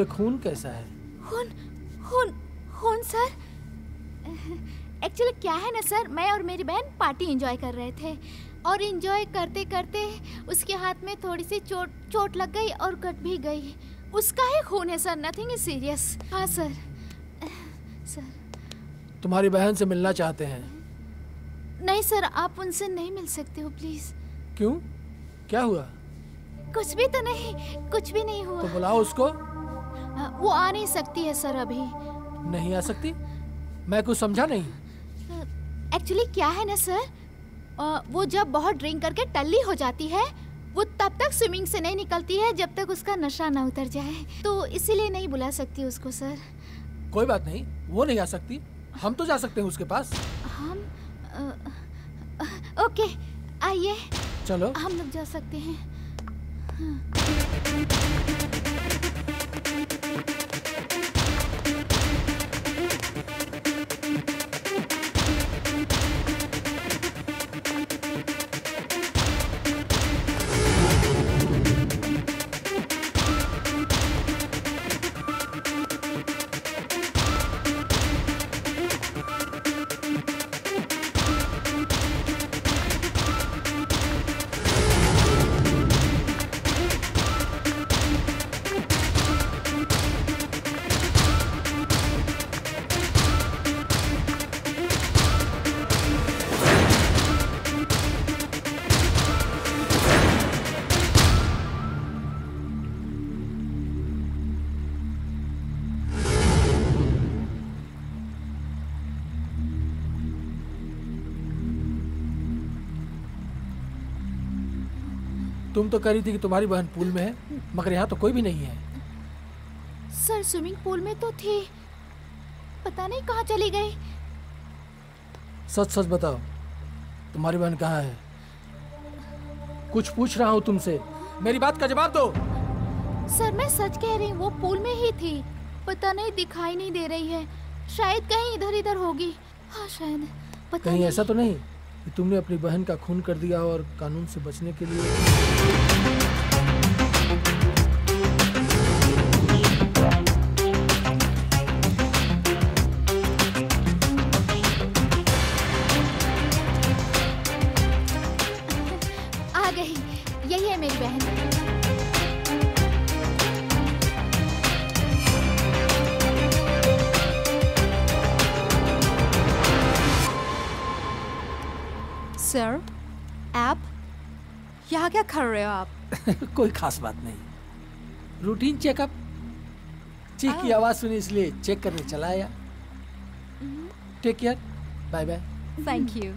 ये खून कैसा है? खून खून खून सर। एक्चुअली क्या है ना सर, मैं और मेरी बहन पार्टी एंजॉय कर रहे थे और एंजॉय करते करते उसके हाथ में थोड़ी सी चोट लग गई और कट भी गई। उसका ही खून है सर, नथिंग इज सीरियस। हाँ सर। सर तुम्हारी बहन से मिलना चाहते हैं? नहीं सर, आप उनसे नहीं मिल सकते हो प्लीज। क्यों, क्या हुआ? कुछ भी तो नहीं, कुछ भी नहीं हुआ। तो बुलाओ उसको। वो आ नहीं सकती है सर अभी। नहीं आ सकती? मैं कुछ समझा नहीं। एक्चुअली क्या है ना सर, वो जब बहुत ड्रिंक करके टल्ली हो जाती है वो तब तक स्विमिंग से नहीं निकलती है जब तक उसका नशा ना उतर जाए, तो इसीलिए नहीं बुला सकती उसको सर। कोई बात नहीं, वो नहीं आ सकती, हम तो जा सकते हैं उसके पास। हम ओके आइए, चलो हम लोग जा सकते हैं। तुम तो कह रही थी कि तुम्हारी बहन पूल में है, मगर यहाँ तो कोई भी नहीं है। सर स्विमिंग पूल में तो थी, पता नहीं कहाँ चली गई। सच सच बताओ, तुम्हारी बहन कहाँ है? कुछ पूछ रहा हूँ तुमसे, मेरी बात का जवाब दो। सर मैं सच कह रही हूँ, वो पूल में ही थी, पता नहीं दिखाई नहीं दे रही है, शायद कहीं इधर इधर होगी। हाँ शायद, पता कहीं नहीं। ऐसा तो नहीं कि तुमने अपनी बहन का खून कर दिया और कानून से बचने के लिए? आ गई, यही है मेरी बहन। सर, आप यहाँ क्या कर रहे हो आप? कोई खास बात नहीं, रूटीन चेकअप। चीख की आवाज सुनी इसलिए चेक करने चला आया। Take care, bye bye. Thank you.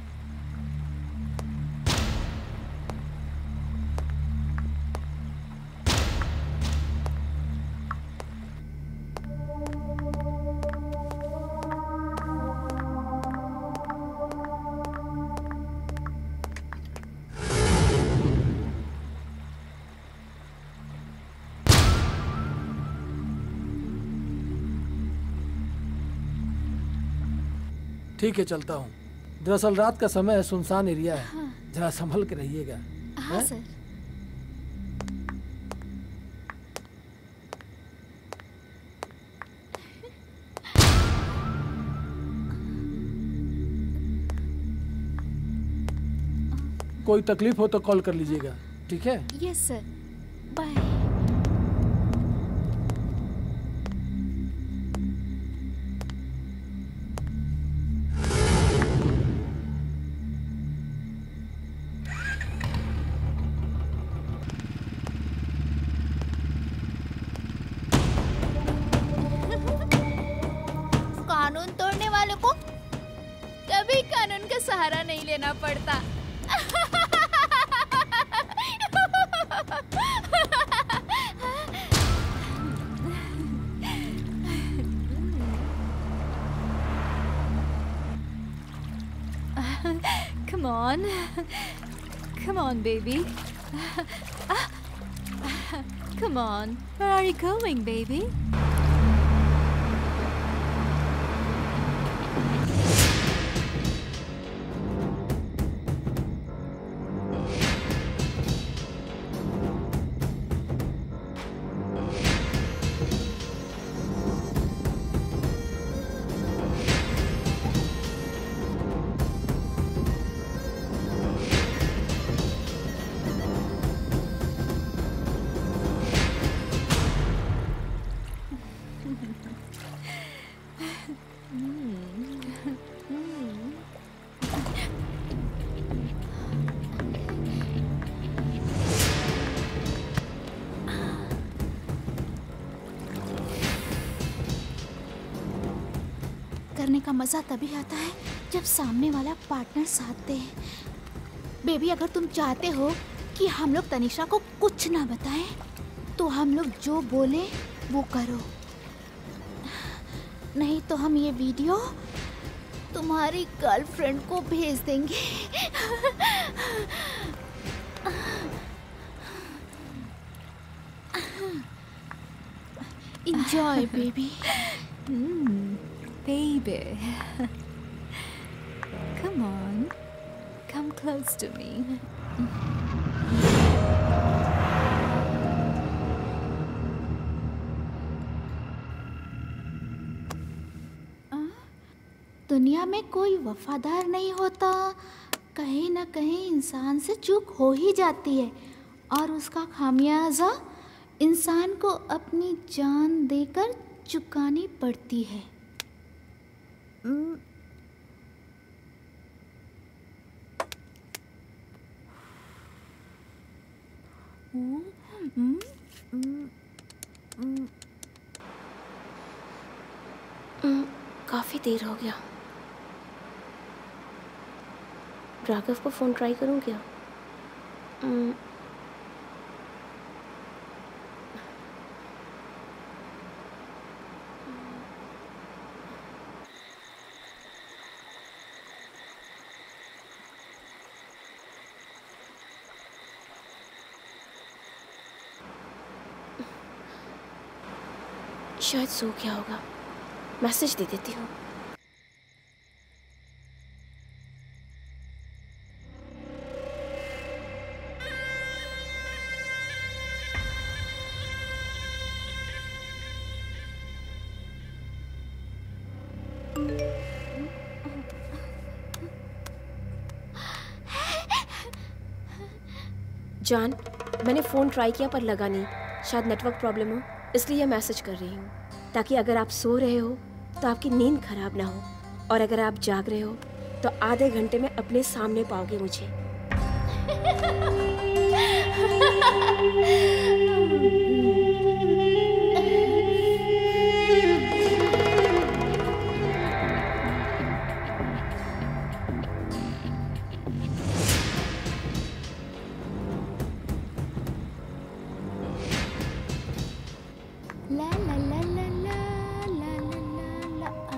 ठीक है, चलता हूँ। दरअसल रात का समय है, सुनसान एरिया है। हाँ। जरा संभल के रहिएगा। हाँ सर। कोई तकलीफ हो तो कॉल कर लीजिएगा, ठीक है? Yes sir, bye. कानून तोड़ने वालों को कभी कानून का सहारा नहीं लेना पड़ता। Come on. Come on, baby. Come on. Where are you going, baby? करने का मजा तभी आता है जब सामने वाला पार्टनर साथ दे। बेबी, अगर तुम चाहते हो कि हम लोग तनिषा को कुछ ना बताएं, तो हम लोग जो बोले वो करो, नहीं तो हम ये वीडियो तुम्हारी गर्लफ्रेंड को भेज देंगे। Enjoy, baby. Baby. Come on. Come close to me. दुनिया में कोई वफादार नहीं होता, कहीं ना कहीं इंसान से चूक हो ही जाती है और उसका खामियाजा इंसान को अपनी जान देकर चुकानी पड़ती है। काफ़ी देर हो गया। राघव को फ़ोन ट्राई करूँ क्या? शायद सो गया होगा, मैसेज दे देती हूँ। जान, मैंने फ़ोन ट्राई किया पर लगा नहीं, शायद नेटवर्क प्रॉब्लम हो, इसलिए मैसेज कर रही हूँ, ताकि अगर आप सो रहे हो तो आपकी नींद खराब ना हो, और अगर आप जाग रहे हो तो आधे घंटे में अपने सामने पाओगे मुझे। ला ला ला ला ला ला ला ला ला।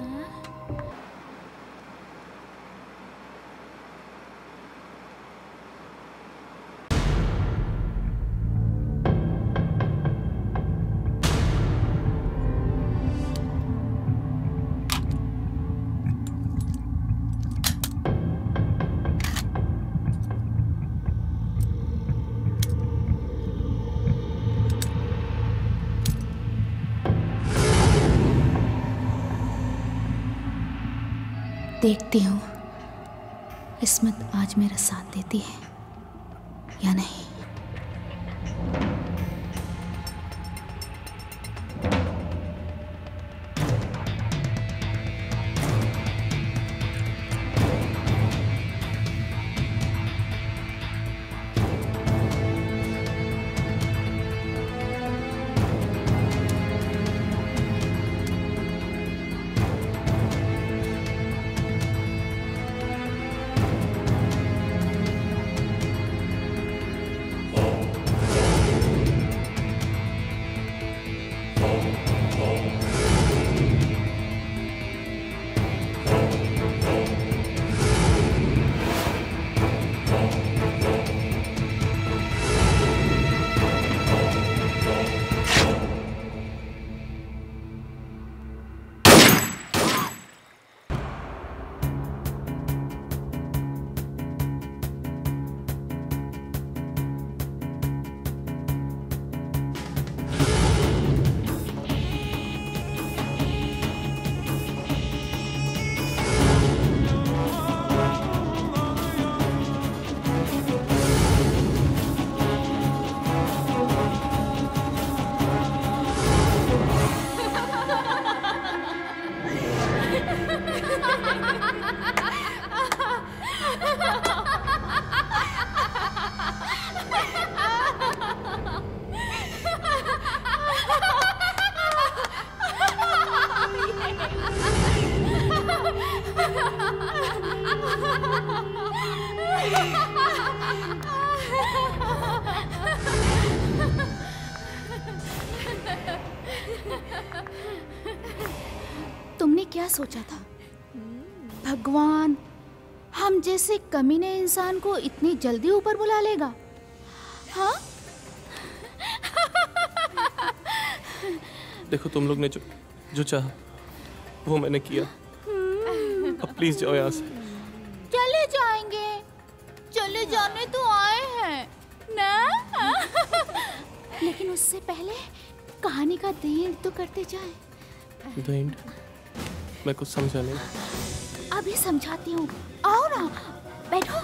देखती हूँ किस्मत आज मेरा साथ देती है या नहीं। तुमने क्या सोचा था? भगवान हम जैसे कमीने इंसान को इतनी जल्दी ऊपर बुला लेगा? हाँ? देखो तुम लोग ने जो चाहा वो मैंने किया। अब प्लीज जाओ यहाँ से। चले जाएंगे, चले जाने तो आए हैं ना। लेकिन उससे पहले कहानी का द एंड तो करते जाएं। The end? मैं कुछ समझा नहीं। अभी समझाती हूँ, आओ ना, बैठो।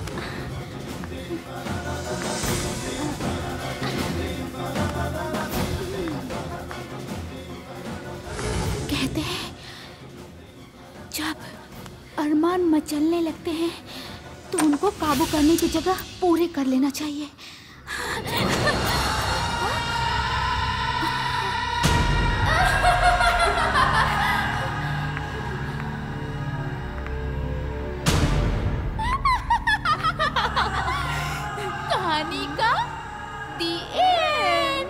कहते हैं जब अरमान मचलने लगते हैं तो उनको काबू करने की जगह पूरे कर लेना चाहिए। कहानी का the end.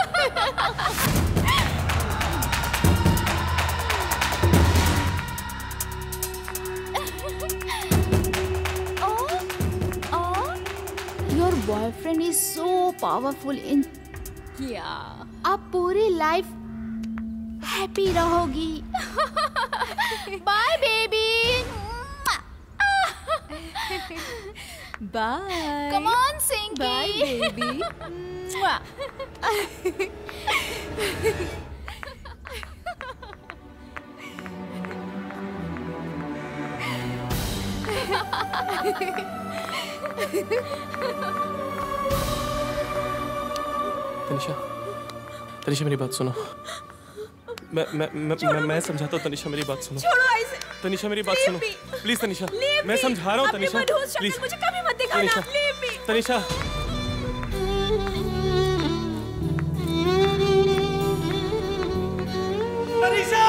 Your boyfriend is so powerful in अब पूरी लाइफ हैप्पी रहोगी। Bye baby. Bye. Come on, Sinky. Bye, baby. Tanisha, Tanisha मेरी बात सुनो। मैं समझाता हूँ। तनिषा मेरी बात सुनो। छोड़ो ऐसे। तनिषा मेरी बात सुनो प्लीज। तनिषा मैं समझा रहा हूँ। तनिषा प्लीज, मुझे कभी मत दिखाना। तनिषा। तनिषा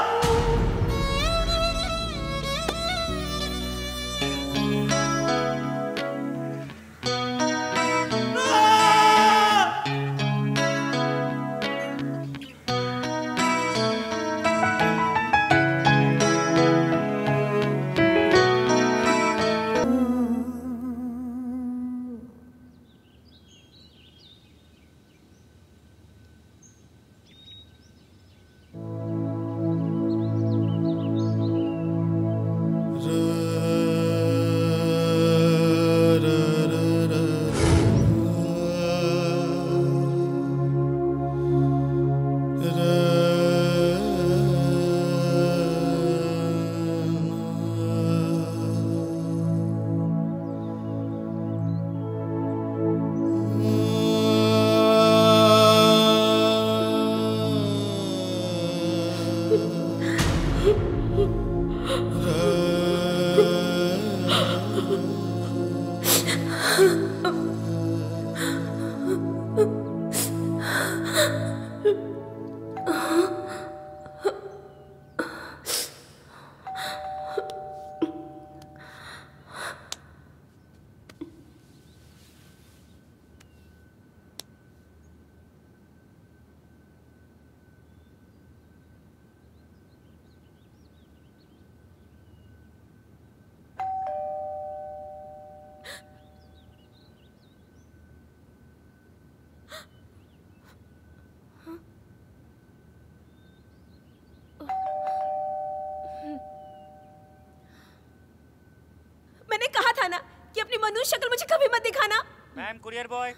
मैंने कहा था ना कि अपनी मनुष्य शक्ल मुझे कभी मत दिखाना। Ma'am courier boy.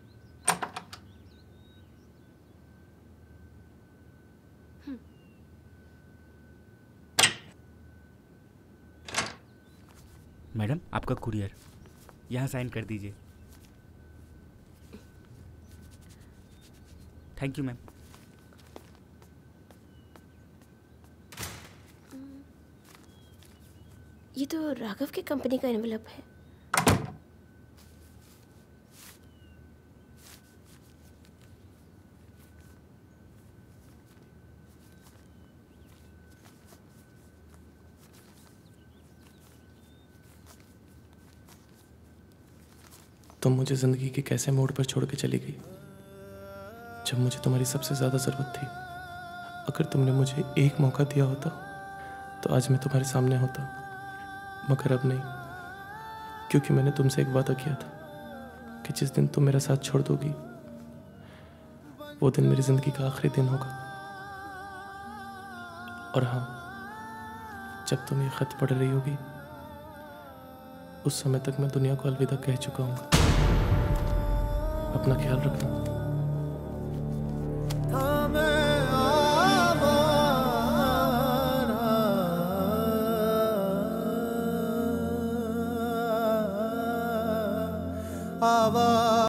मैडम आपका कुरियर, यहाँ साइन कर दीजिए। Thank you ma'am. ये तो राघव की कंपनी का एनवेलप है। तुम मुझे जिंदगी के कैसे मोड़ पर छोड़ के चली गई जब मुझे तुम्हारी सबसे ज्यादा जरूरत थी। अगर तुमने मुझे एक मौका दिया होता तो आज मैं तुम्हारे सामने होता, मगर अब नहीं, क्योंकि मैंने तुमसे एक वादा किया था कि जिस दिन तुम मेरा साथ छोड़ दोगी वो दिन मेरी जिंदगी का आखिरी दिन होगा। और हाँ, जब तुम ये खत पढ़ रही होगी उस समय तक मैं दुनिया को अलविदा कह चुका हूँ। अपना ख्याल रखना।